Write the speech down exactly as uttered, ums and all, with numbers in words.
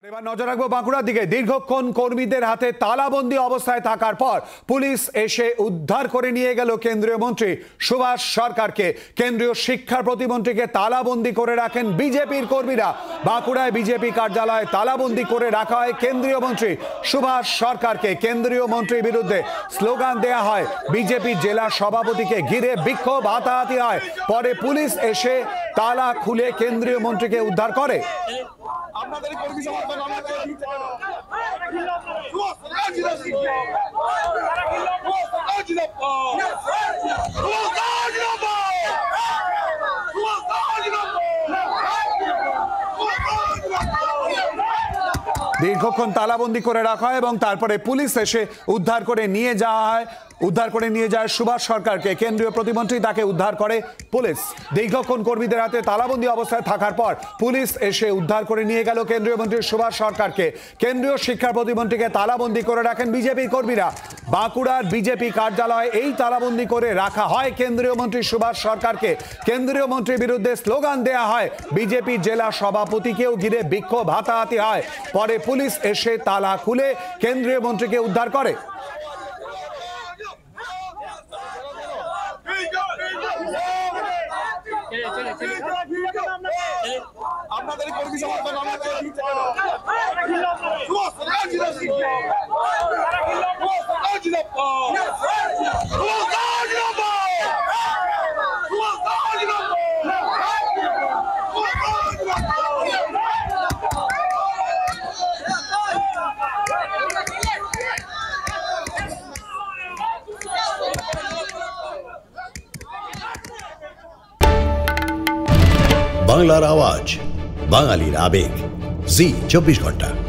এবার নজর রাখবো বাঁকুড়ার দিকে। দীর্ঘক্ষণ কর্মীদের হাতে তালাবন্দি অবস্থায় থাকার পর পুলিশ এসে উদ্ধার করে নিয়ে গেল কেন্দ্রীয় মন্ত্রী সুভাষ সরকারকে। কেন্দ্রীয় শিক্ষা প্রতিমন্ত্রীকে তালাবন্দি করে রাখেন বিজেপির কর্মীরা। বাঁকুড়ায় বিজেপি কার্যালয়ে তালাবন্দি করে রাখা হয় কেন্দ্রীয় মন্ত্রী সুভাষ সরকারকে। কেন্দ্রীয় মন্ত্রীর বিরুদ্ধে স্লোগান দেয়া হয়। বিজেপি জেলা সভাপতিকে ঘিরে বিক্ষোভ হাতাহাতি হয়। পরে পুলিশ এসে তালা খুলে কেন্দ্রীয় মন্ত্রীকে উদ্ধার করে। দীর্ঘক্ষণ তালাবন্দি করে রাখা হয় এবং তারপরে পুলিশ এসে উদ্ধার করে নিয়ে যাওয়া হয় উদ্ধার করে নিয়ে যায় সুভাষ সরকারকে। কেন্দ্রীয় প্রতিমন্ত্রী তাকে উদ্ধার করে পুলিশ। দীর্ঘক্ষণ কর্মীদের হাতে তালাবন্দি অবস্থায় থাকার পর পুলিশ এসে উদ্ধার করে নিয়ে গেল কেন্দ্রীয় মন্ত্রী সুভাষ সরকারকে। কেন্দ্রীয় শিক্ষা প্রতিমন্ত্রীকে তালাবন্দি করে রাখেন বিজেপির কর্মীরা। বাঁকুড়ার বিজেপি কার্যালয়ে এই তালাবন্দি করে রাখা হয় কেন্দ্রীয় মন্ত্রী সুভাষ সরকারকে। কেন্দ্রীয় মন্ত্রীর বিরুদ্ধে স্লোগান দেয়া হয়। বিজেপি জেলা সভাপতিকেও ঘিরে বিক্ষোভ হাতাহাতি হয়। পরে পুলিশ এসে তালা খুলে কেন্দ্রীয় মন্ত্রীকে উদ্ধার করে। আপনাদের কর্মী সমর্থন আমাদের বাংলার আওয়াজ, বাঙালির আবেগ, জি চব্বিশ ঘন্টা।